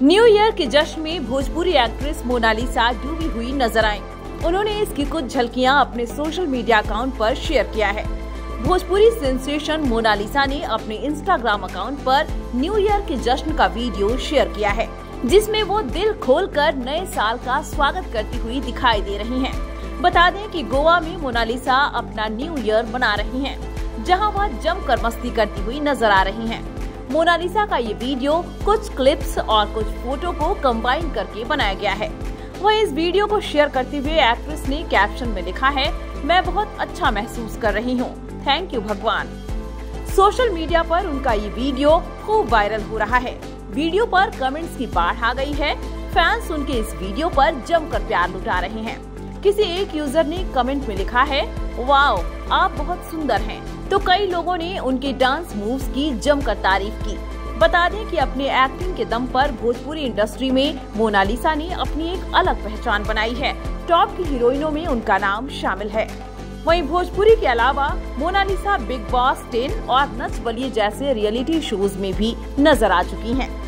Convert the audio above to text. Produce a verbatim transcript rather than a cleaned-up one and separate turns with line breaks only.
New year के जश्न में भोजपुरी एक्ट्रेस मोनालिसा डूबी हुई नजर आईं। उन्होंने इसकी कुछ झलकियां अपने सोशल मीडिया अकाउंट पर शेयर किया है। भोजपुरी सेंसेशन मोनालिसा ने अपने इंस्टाग्राम अकाउंट पर न्यू ईयर के जश्न का वीडियो शेयर किया है, जिसमें वो दिल खोलकर नए साल का स्वागत करती हुई दिखाई दे रही हैं। बता दें कि गोवा में मोनालिसा अपना न्यू ईयर मना रही हैं, जहां वह जमकर मस्ती करती हुई नजर आ रही हैं। मोनालिसा का ये वीडियो कुछ क्लिप्स और कुछ फोटो को कंबाइन करके बनाया गया है। वह इस वीडियो को शेयर करते हुए एक्ट्रेस ने कैप्शन में लिखा है, मैं बहुत अच्छा महसूस कर रही हूँ, थैंक यू भगवान। सोशल मीडिया पर उनका ये वीडियो खूब वायरल हो रहा है। वीडियो पर कमेंट्स की बाढ़ आ गई है। फैंस उनके इस वीडियो पर जमकर प्यार लुटा रहे हैं। किसी एक यूजर ने कमेंट में लिखा है, वाओ आप बहुत सुंदर हैं। तो कई लोगों ने उनके डांस मूव्स की जमकर तारीफ की। बता दें कि अपनी एक्टिंग के दम पर भोजपुरी इंडस्ट्री में मोनालिसा ने अपनी एक अलग पहचान बनाई है। टॉप की हीरोइनों में उनका नाम शामिल है। वहीं भोजपुरी के अलावा मोनालिसा बिग बॉस टेन और नच बलिए जैसे रियलिटी शोज में भी नजर आ चुकी हैं।